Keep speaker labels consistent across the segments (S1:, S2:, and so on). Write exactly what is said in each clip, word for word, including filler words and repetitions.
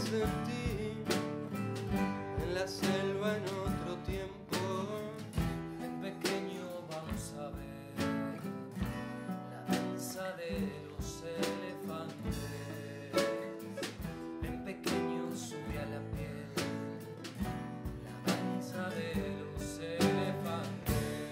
S1: sentí en la selva en otro tiempo.
S2: En pequeño vamos a ver la danza de los elefantes. En pequeño sube a la piel la danza de los elefantes.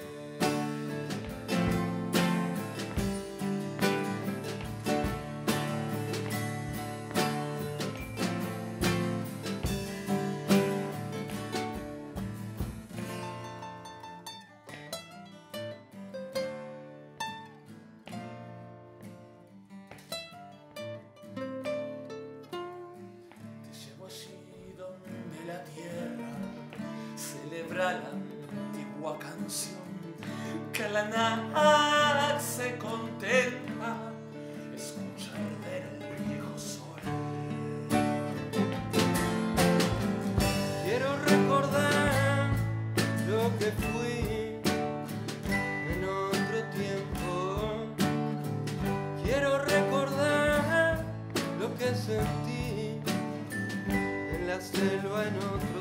S2: De la tierra celebra la antigua canción que la nada se contenta escuchar del viejo sol.
S1: Quiero recordar lo que fui en otro tiempo. Quiero recordar lo que sentí en la selva en otro